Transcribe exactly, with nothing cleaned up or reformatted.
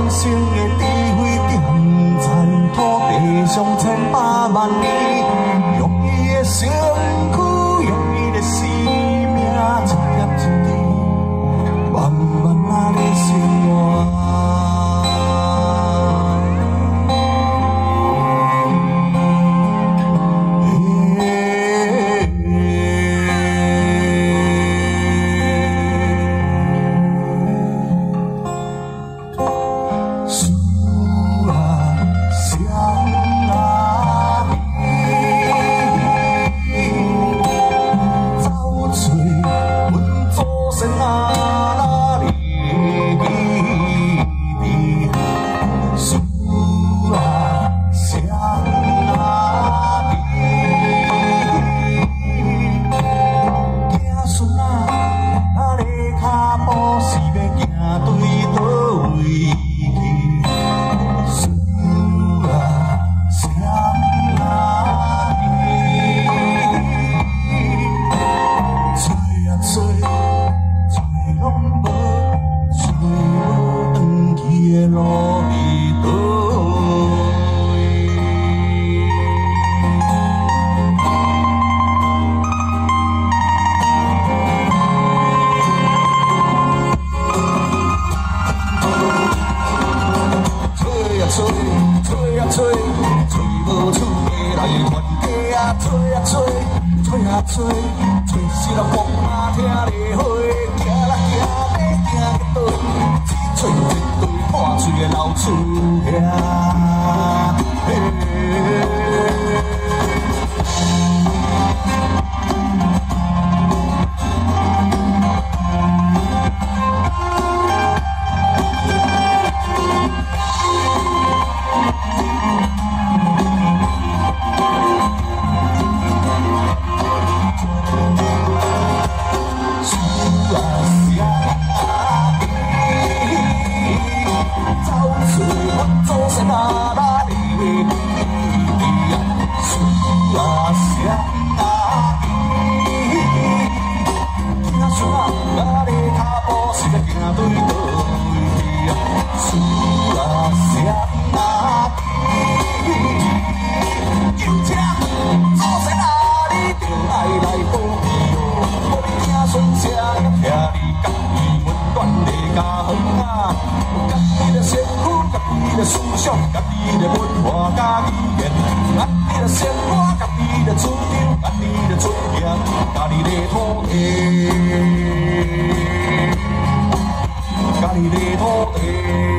生的智慧点赞土地上千百万年，用伊的身躯，用伊的生命，一粒一滴，慢慢啊咧生活。 吹啊吹，吹无厝的来冤家啊！吹啊吹，吹啊吹，吹死人讲啊听咧花，行啦行要行到倒，只吹一对破嘴的老厝兄。思想，家己的文化，家己言，家己的生活，家己的主张，家己的尊严，家己的土地，家己的土地。